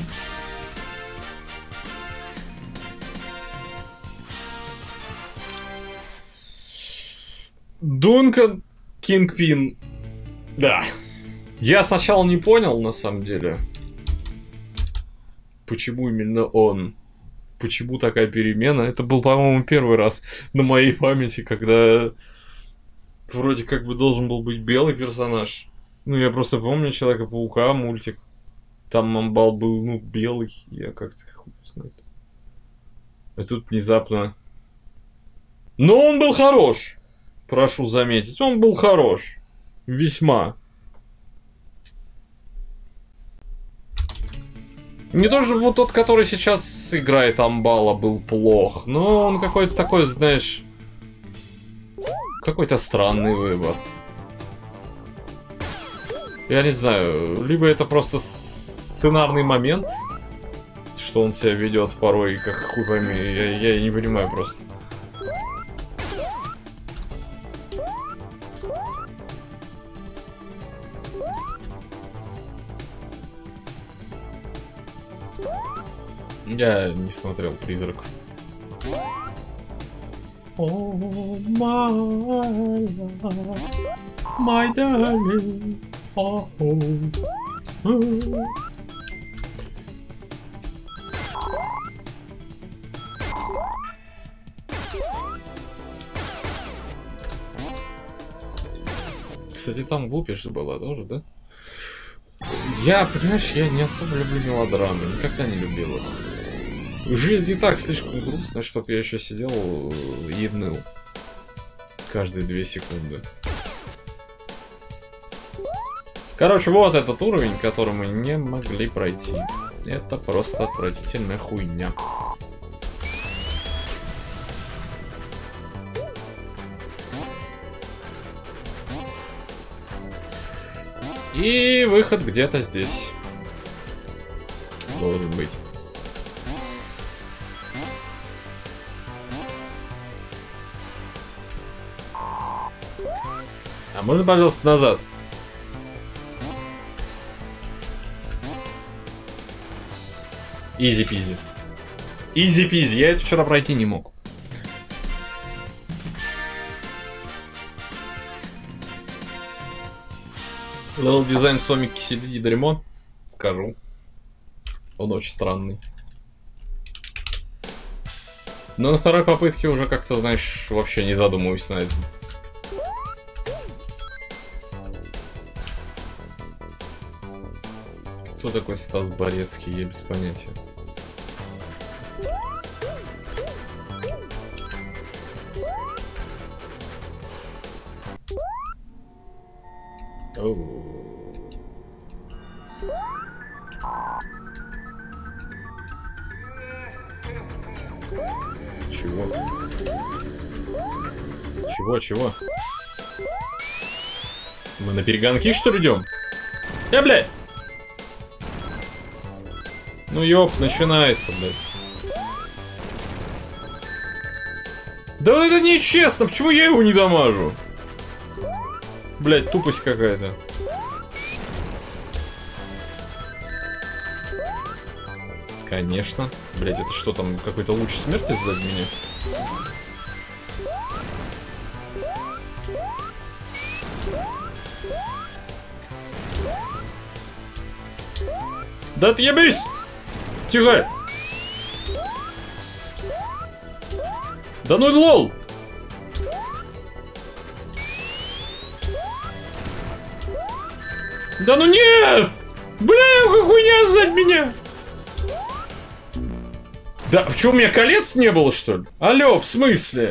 Дункан Кингпин. Да. Я сначала не понял, на самом деле, почему именно он. Почему такая перемена. Это был, по-моему, первый раз на моей памяти, когда вроде как бы должен был быть белый персонаж. Ну, я просто помню Человека-паука, мультик. Там Амбал был, ну, белый. Я как-то хуй знает. А тут внезапно... Но он был хорош. Прошу заметить, он был хорош. Весьма. Не то, что вот тот, который сейчас играет Амбала, был плох. Но он какой-то такой, знаешь... Какой-то странный выбор. Я не знаю, либо это просто сценарный момент, что он себя ведет порой, как хуй пойми, я не понимаю просто. Я не смотрел «Призрак». Oh, my darling. Oh, oh. Кстати, там Вупиш была тоже, да? Я, понимаешь, я не особо люблю мелодрамы, никогда не любил их. Жизнь и так слишком грустная, чтобы я еще сидел и ныл каждые 2 секунды. Короче, вот этот уровень, который мы не могли пройти. Это просто отвратительная хуйня. И выход где-то здесь должен быть. А можно, пожалуйста, назад? Изи-пизи. Изи-пизи. Я это вчера пройти не мог. Левел дизайн Сомик Кисель Дерьмо. Скажу. Он очень странный. Но на второй попытке уже как-то, знаешь, вообще не задумываюсь на этом. Кто такой Стас Борецкий? Я без понятия. Чего? Чего? Мы на перегонки, что ли, идем? Блядь! Ну ёп, начинается, блядь. Да это нечестно, почему я его не дамажу? Блядь, тупость какая-то. Конечно. Блядь, это что там, какой-то луч смерти сзади меня? Да отъебись! Тихо! Да ну лол! Да ну нет! Бля, какая хуйня сзади меня! Да, в чем у меня колец не было, что ли? Алло, в смысле?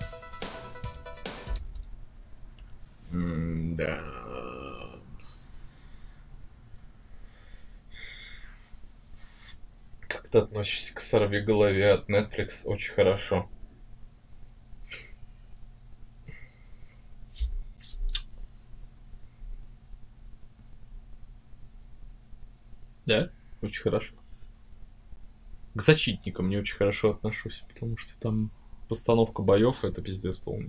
Да. Как ты относишься к сорвиголове от Netflix? Очень хорошо. Да, очень хорошо. К защитникам не очень хорошо отношусь, потому что там постановка боев это пиздец полный.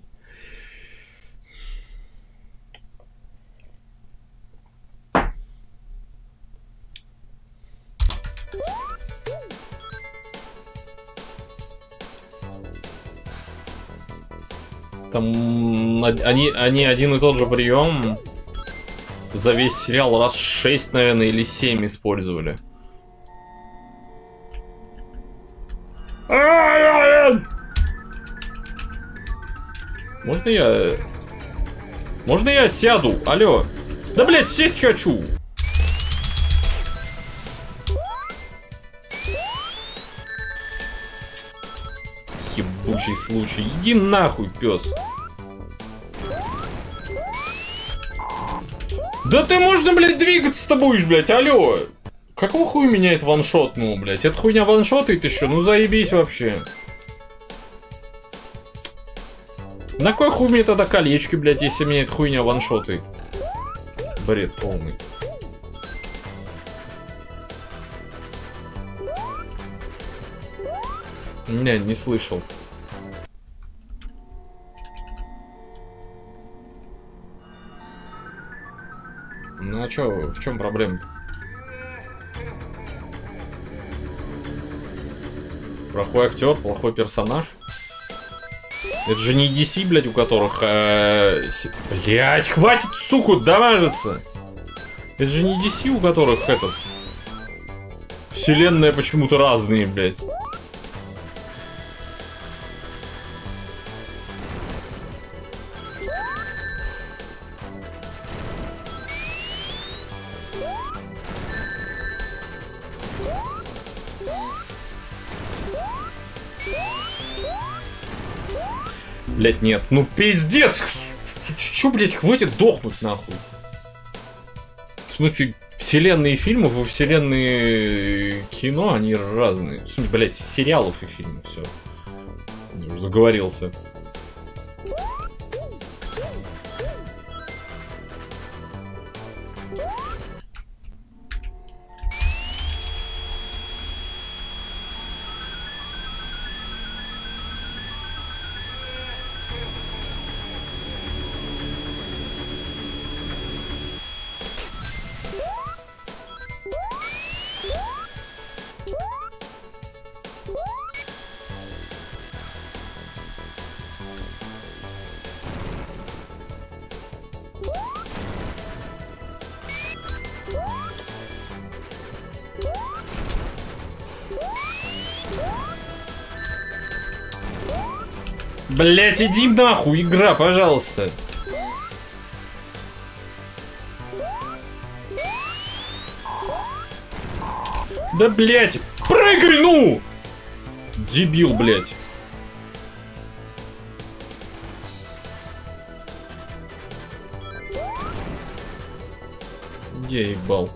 Там они один и тот же прием за весь сериал раз 6, наверное, или 7 использовали. Можно я сяду? Алло. Да, блядь, сесть хочу. Ебучий случай. Иди нахуй, пес. Да ты можно, блядь, двигаться-то будешь, блядь, алло. Какого хуя меня это ваншотнул, блядь? Эта хуйня ваншотает еще? Ну заебись вообще. На кой хуй мне тогда колечки, блядь, если меня эта хуйня ваншотает? Бред полный. Не слышал. Ну а чё, в чем проблема-то? Плохой актер, плохой персонаж. Это же не DC, блядь, у которых... Блядь, хватит, сука, дамажиться! Это же не DC, у которых этот... Вселенная почему-то разные, блядь. Блять, нет. Ну пиздец! Чё, блять, хватит дохнуть нахуй? В смысле, вселенные фильмов и вселенные кино, они разные. В смысле, блять, сериалов и фильмов, все. Я уже заговорился. Блять, иди нахуй, игра, пожалуйста. Да, блять, прыгай, ну! Дебил, блять. Я ебал.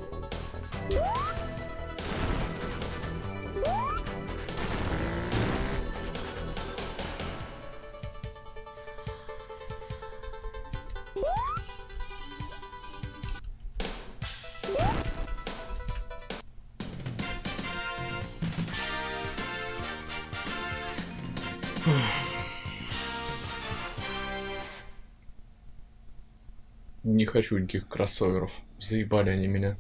Не хочу никаких кроссоверов. Заебали они меня.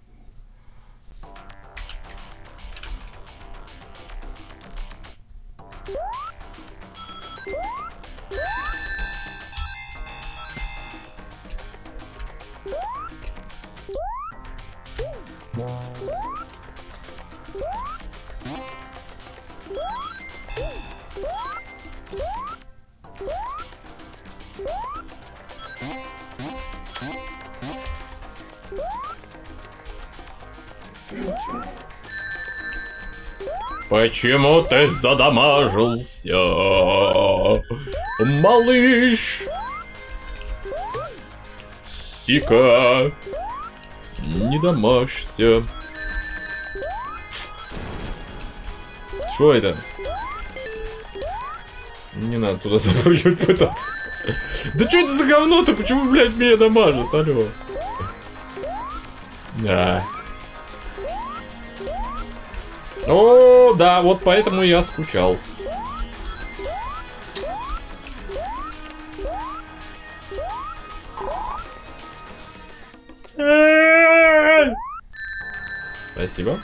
Почему ты задамажился, малыш? Сика, не дамажься. Что это? Не надо туда запрыгивать пытаться. Да что это за говно-то? Почему, блядь, меня дамажит? Алло. Да. О, да, вот поэтому я скучал. Спасибо.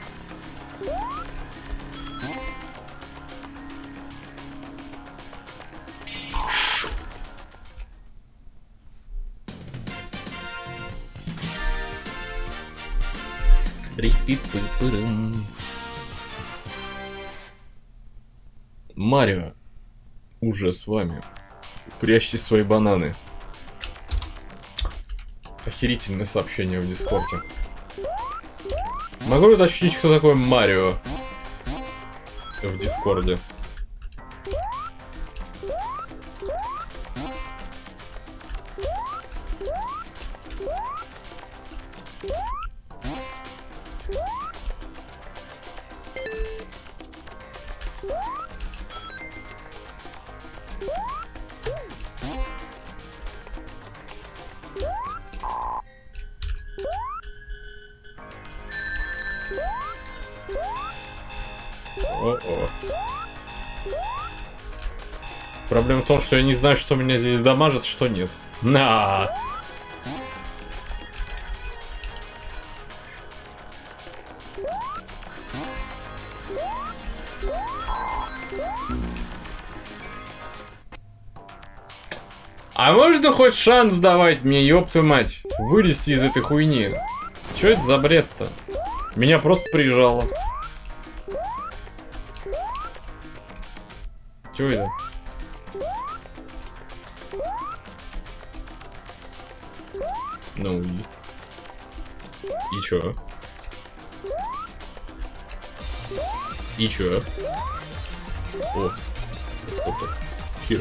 Марио уже с вами. Прячьте свои бананы. Охерительное сообщение в Дискорде. Могу уточнить, кто такой Марио в Дискорде? О-о. Проблема в том, что я не знаю, что меня здесь дамажит, что нет. На. А можно хоть шанс давать мне, ёб твою мать, вылезти из этой хуйни? Чё это за бред-то? Меня просто прижало. Чё это? Ну и чё? И чё? О, вот хиро.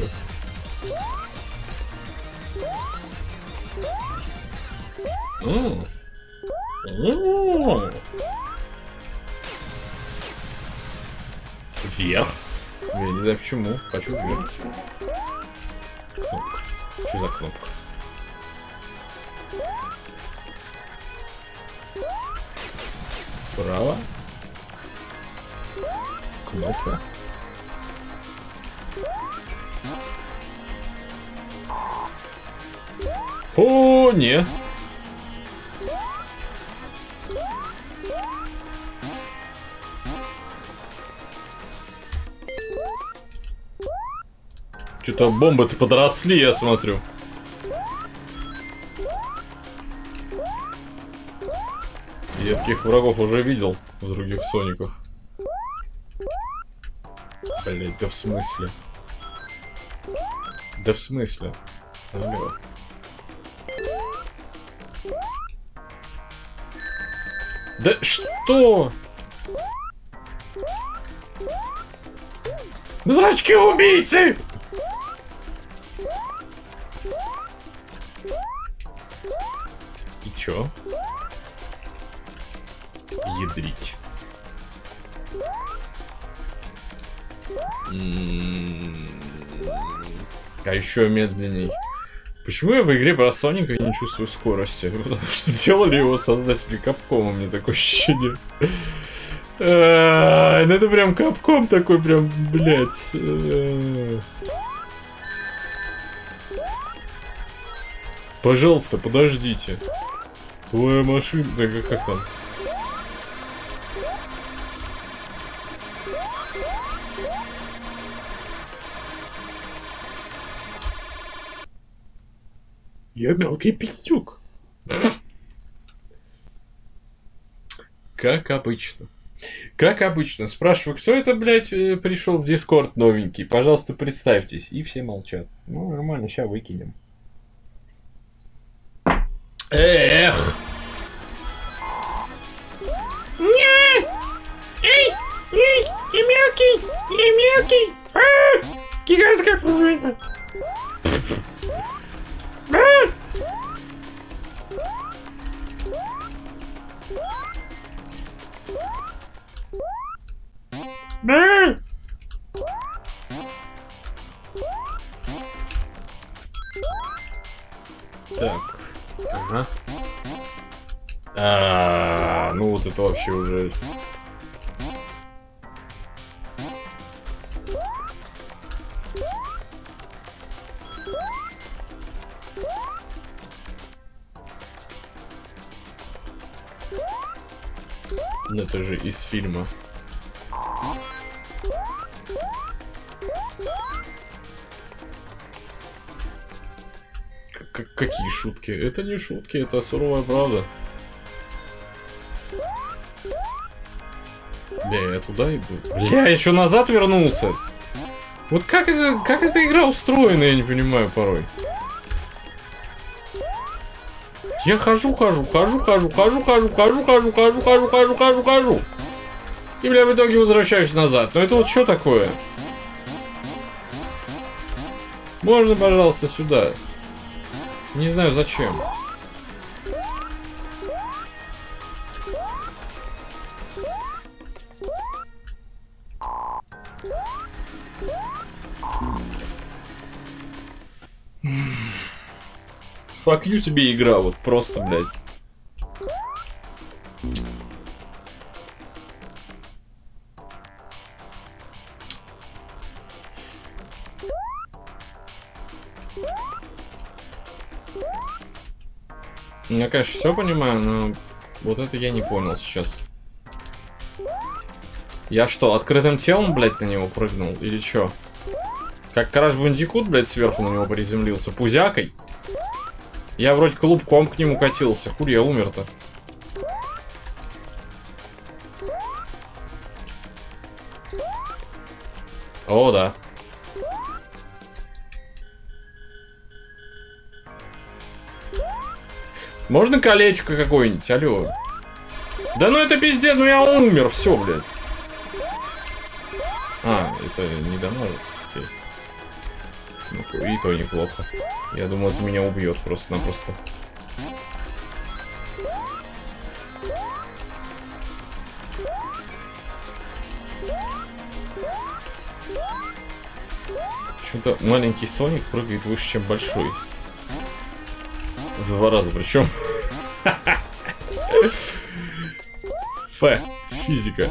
Вверх? Я не знаю почему. Хочу вверх. Кнопка. Что за кнопка? Право. Кнопка. О, не. Что-то бомбы-то подросли, я смотрю. Я таких врагов уже видел в других Сониках. Блять, да в смысле? Да в смысле? Алло. Да что? Зрачки убийцы! И чё? Ядрить. А еще медленней. Почему я в игре про Соника не чувствую скорости? Потому что делали его создатели Капкома, мне такое ощущение. Ну это прям Капком такой, прям, блядь. Пожалуйста, подождите. Твоя машина... Да как там? Я мелкий пиздюк. Как обычно. Как обычно. Спрашиваю, кто это, блядь, пришел в Дискорд новенький? Пожалуйста, представьтесь. И все молчат. Ну, нормально, сейчас выкинем. Эх! Нет! Эй! Эй! Я мелкий! Я мелкий! Гигантская пружина! Так. Ага. Ну вот это вообще уже... Это же из фильма. Какие шутки? Это не шутки, это суровая правда. Бля, я туда иду. Бля, я еще назад вернулся. Вот как эта игра устроена, я не понимаю порой. Я хожу. И, бля, в итоге возвращаюсь назад. Но это вот что такое? Можно, пожалуйста, сюда? Не знаю зачем. Fuck you тебе игра, вот просто, блядь. Я, конечно, все понимаю, но вот это я не понял сейчас. Я что, открытым телом, блядь, на него прыгнул? Или что? Как Краш Бандикут, блядь, сверху на него приземлился? Пузякой? Я вроде клубком к нему катился. Хули я умер-то? О, да. Можно колечко какое-нибудь? Алло. Да ну это пиздец, ну я умер, все, блядь. А, это не дамажит. Окей. Ну, и то неплохо. Я думал, это меня убьет просто-напросто. Почему-то маленький Соник прыгает выше, чем большой. В 2 раза причем. Физика.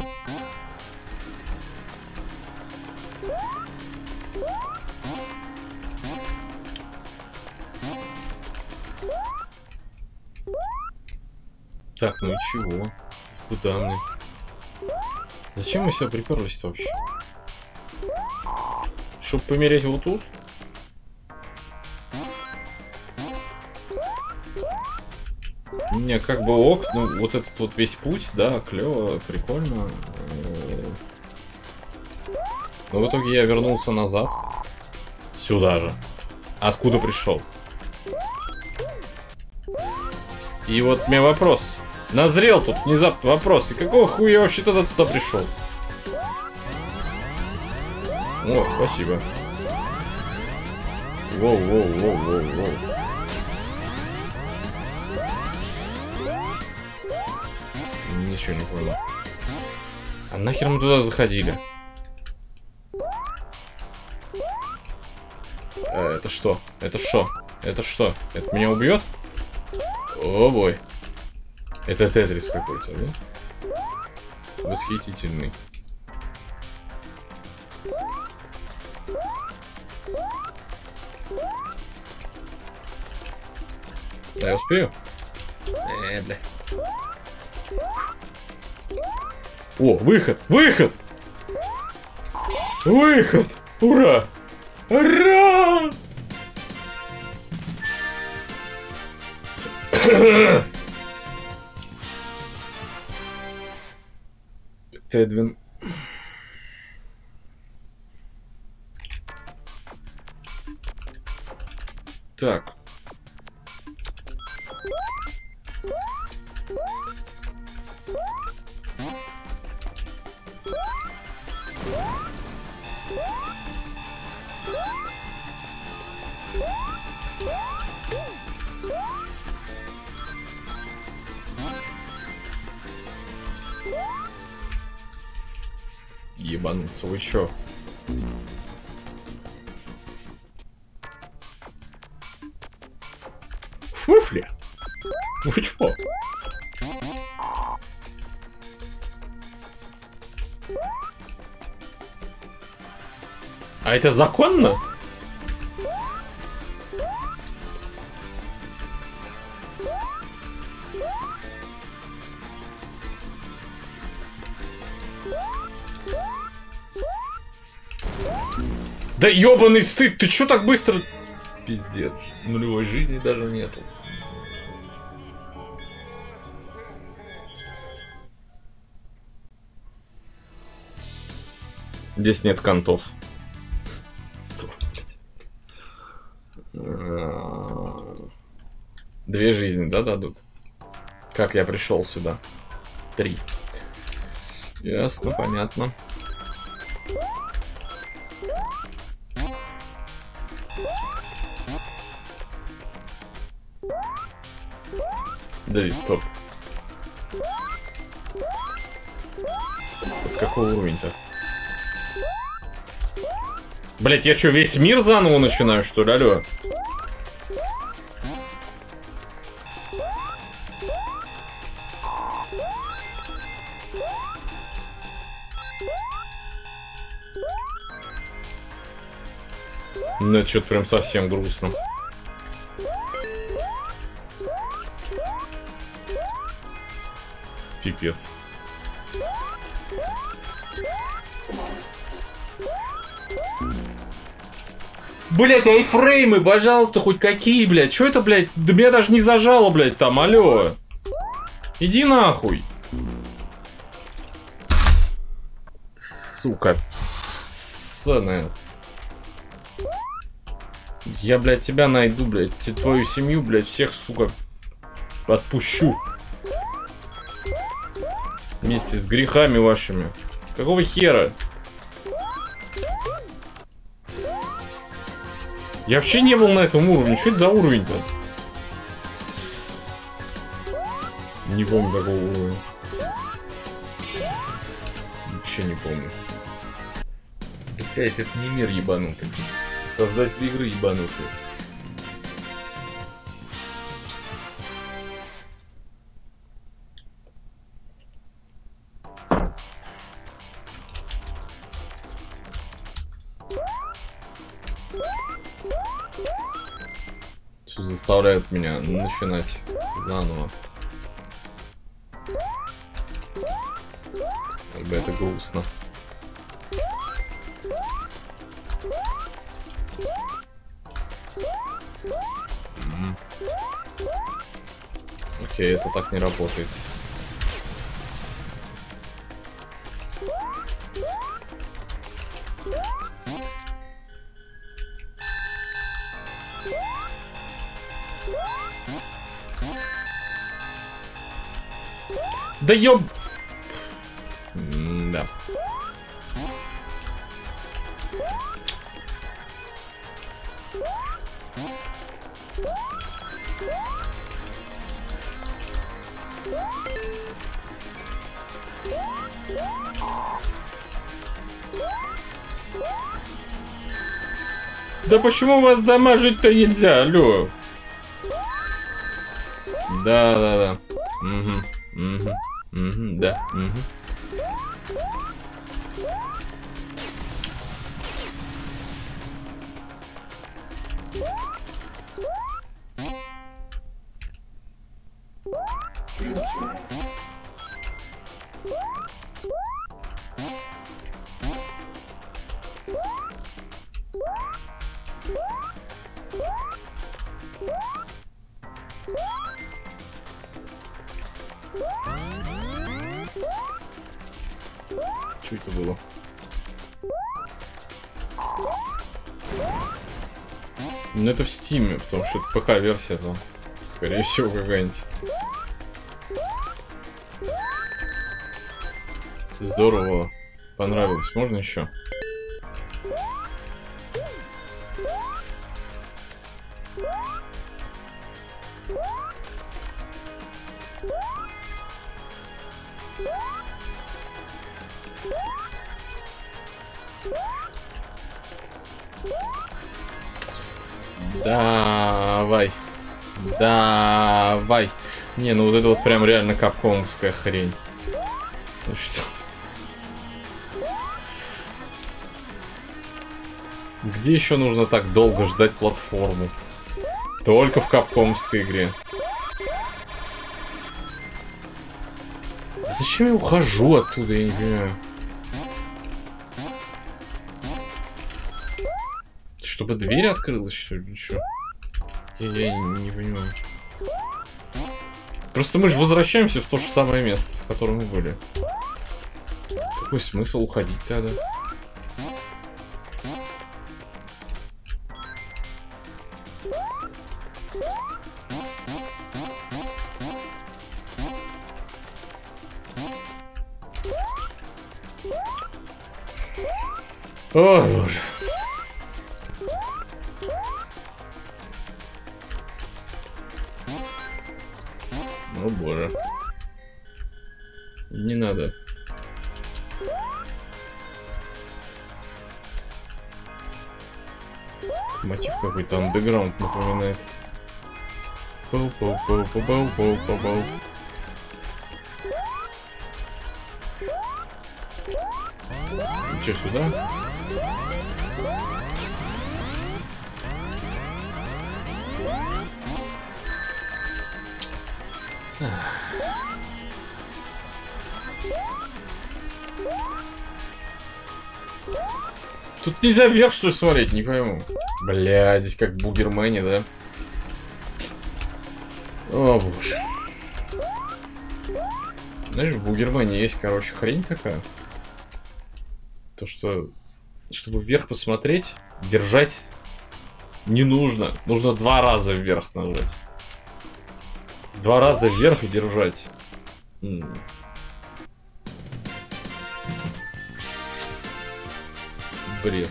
Так, ну и чего? Куда мне? Зачем мы сюда приперлись-то вообще? Чтоб помереть вот тут? Не, как бы ок, ну вот этот вот весь путь, да, клево, прикольно. Но в итоге я вернулся назад. Сюда же. Откуда пришел? И вот у меня вопрос. Назрел тут внезапно вопрос. И какого хуя я вообще туда пришел? О, спасибо. Воу. Ничего не понял. А нахер мы туда заходили? Это что? Это что? Это что? Это меня убьет? О бой. Это Тетрис какой-то, да? Восхитительный. Да, я успею? Бля. О, выход! Выход! Выход! Ура! Ура! Тедвин. Так. Ебануться, вы чё? В смысле? Вы чё? А это законно? Да ёбаный стыд, ты чё так быстро? Пиздец, нулевой жизни даже нету. Здесь нет контов. Стоп, блядь. 2 жизни, да, дадут? Как я пришел сюда? 3. Ясно, понятно. Да, стоп. Вот какой уровень-то? Блять, я что, весь мир заново начинаю, что ли? Алло. Ну, это что-то прям совсем грустно. Пипец. Блять, айфреймы, пожалуйста, хоть какие, блять. Чё это, блять? Да меня даже не зажало, блять, там, алё. Иди нахуй. Сука. Ссаная. Я, блядь, тебя найду, блядь. Твою семью, блядь, всех, сука, отпущу. Вместе с грехами вашими. Какого хера? Я вообще не был на этом уровне. Что это за уровень-то? Не помню такого уровня. Вообще не помню. Опять, это не мир ебанутый. Создатель игры ебанутый. Что заставляет меня начинать заново. Как бы это грустно. Окей, это так не работает. Да ёб... Да. Да почему вас дамажить-то нельзя, алло? Да. Да. Что это было? Ну это в Стиме, потому что это ПК-версия там. Скорее всего, какая-нибудь. Здорово. Понравилось. Можно еще? Давай. Давай. Не, ну вот это вот прям реально капкомовская хрень. Ну что? Где еще нужно так долго ждать платформу? Только в капкомовской игре. Зачем я ухожу оттуда, я не понимаю. Чтобы дверь открылась, что ли? Ничего. Я не понимаю. Просто мы же возвращаемся в то же самое место, в котором мы были. Какой смысл уходить тогда? Ой, боже. О боже. Не надо. Мотив какой-то андеграунд напоминает. Пау-пау-пау-пау-пау-пау-пау. Че, сюда? Тут нельзя вверх, что ли, смотреть, не пойму. Бля, здесь как Бугермэне, да? О, боже. Знаешь, в Бугермэне есть, короче, хрень такая. То, что, чтобы вверх посмотреть, держать не нужно. Нужно 2 раза вверх нажать. 2 раза вверх и держать. Бред.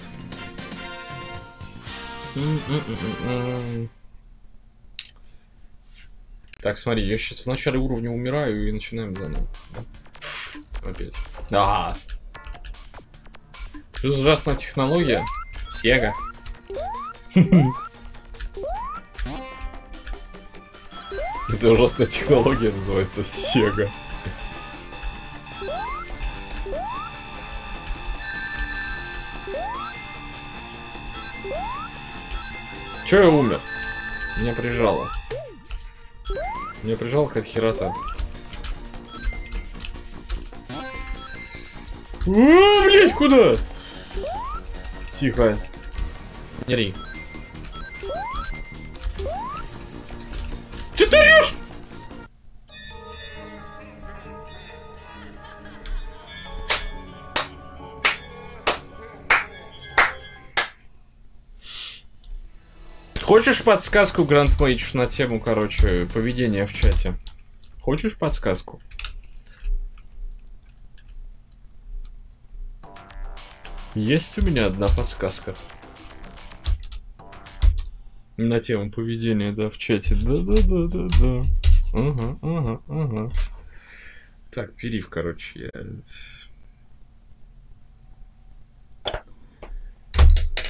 Так, смотри, я сейчас в начале уровня умираю и начинаем заново. Опять. Ага. Что за ужасная технология? Сега. Это ужасная технология называется Сега. Чё я умер? Меня прижало. Меня прижала какая-то херота. О, блять, куда? Тихо. Не ри. Че ты орешь? Хочешь подсказку, Грандмейдж, на тему, короче, поведения в чате? Хочешь подсказку? Есть у меня одна подсказка. На тему поведения, да, в чате. Да. Ага. Так, перив, короче, я